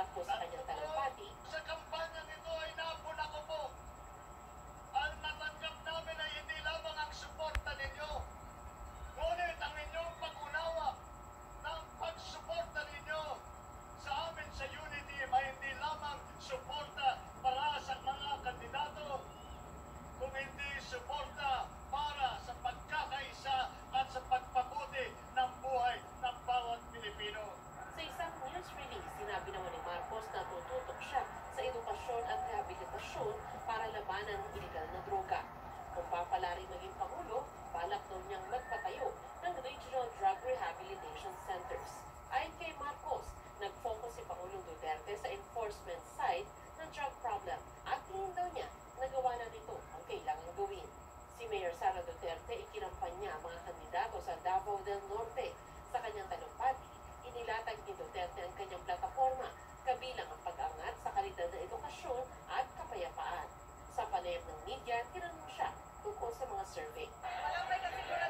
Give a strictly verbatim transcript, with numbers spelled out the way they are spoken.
Marcos sa kanyang talumpati. Sa kampanya nito ay napuna ko po. Ang natanggap namin ay hindi lamang ang suporta ninyo, ngunit ang inyong pag-unawa ng pagsuporta ninyo sa amin sa Unity ay hindi lamang suporta para sa mga kandidato, kung hindi suporta para sa pagkakaisa at sa pagpabuti ng buhay ng bawat Pilipino. Sa isang news release, sinabi naman ni Marcos na tututok siya sa edukasyon at rehabilitasyon para labanan ng iligal na droga. Kung papalari maging Pangulo, balak daw niyang magpatayo ng Regional Drug Rehabilitation Centers. Ayon kay Marcos, nag-focus si Pangulong Duterte sa enforcement side ng drug problem at tingin daw niya nagawa na nito ang kailangang gawin. Si Mayor Sara Duterte ikinampanya ang mga kandidato sa Davao del Norte. Sa kanyang talumpati, inilatag ni Duterte ang kanyang plataforma, kabilang ang pag-angat sa kalidad ng edukasyon at kapayapaan. Sa panayam ng media, tinanong siya tungkol sa mga survey. Walang may kasiguraduhan